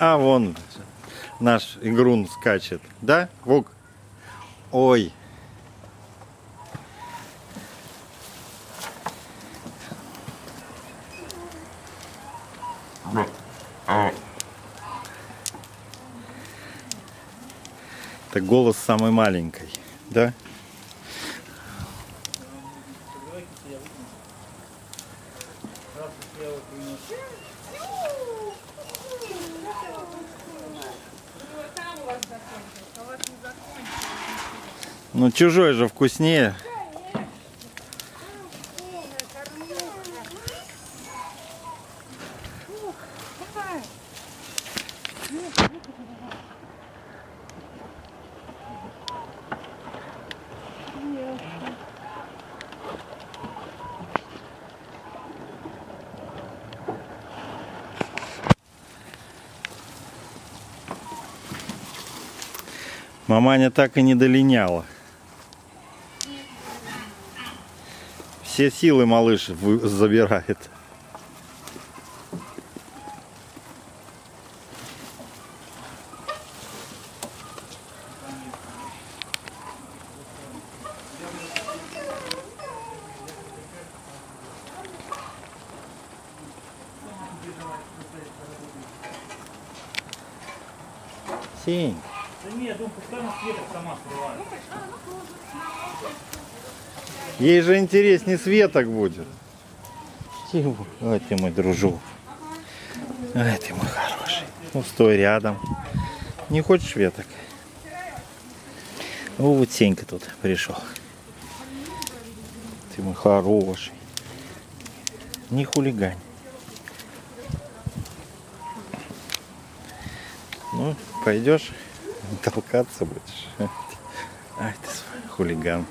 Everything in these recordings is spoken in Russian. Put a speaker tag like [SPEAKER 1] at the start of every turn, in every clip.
[SPEAKER 1] А вон наш игрун скачет. Да, Вук? Ой. Это голос самой маленькой, да? Ну, чужой же вкуснее. Маманя так и не долиняла. Все силы малыш забирает. Сень.
[SPEAKER 2] Да нет, думаю, пускай она светок сама скрывает.
[SPEAKER 1] Ей же интереснее светок будет. Чего? Ой, ты мой дружок. Ай, ты мой хороший. Ну, стой рядом. Не хочешь веток? О, вот Сенька тут пришел. Ты мой хороший. Не хулигань. Ну, пойдешь, толкаться будешь. Ай, ты свой хулиган.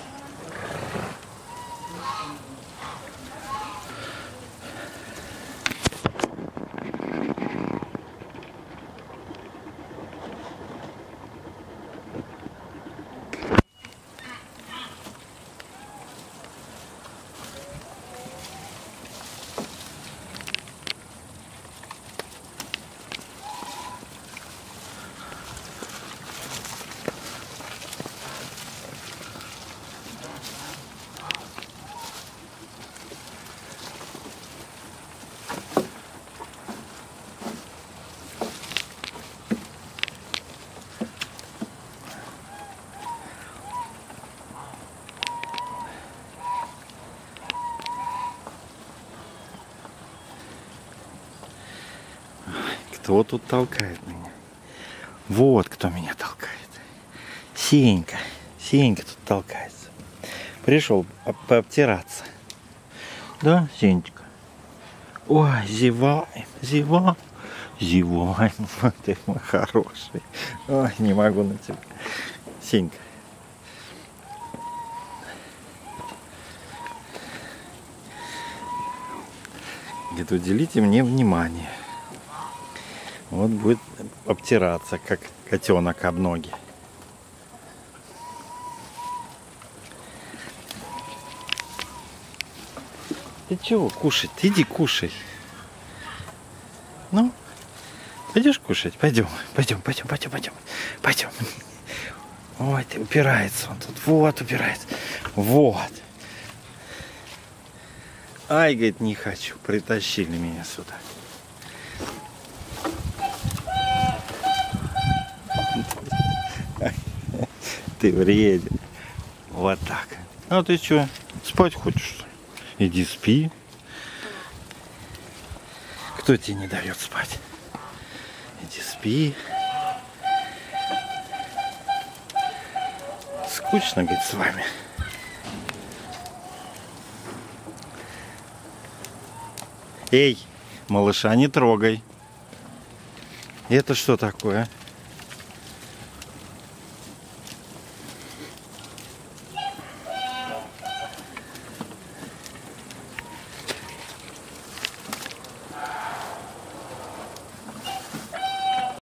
[SPEAKER 1] Кто тут толкает меня? Вот кто меня толкает. Сенька. Сенька тут толкается. Пришел пообтираться. Да, Сенечка? Ой, зеваем, зеваем. Зеваем. Ты мой хороший. Ой, не могу на тебя. Сенька. Говорит, уделите мне внимание. Вот будет обтираться, как котенок об ноги. Ты чего кушать? Иди кушай. Ну, пойдешь кушать? Пойдем, пойдем, пойдем, пойдем, пойдем, пойдем. Ой, ты упирается он тут. Вот упирается. Вот. Ай, говорит, не хочу. Притащили меня сюда. Ты вреден. Вот так. А ты что, спать хочешь? Иди спи. Кто тебе не дает спать? Иди спи. Скучно, говорит, с вами. Эй, малыша не трогай. Это что такое?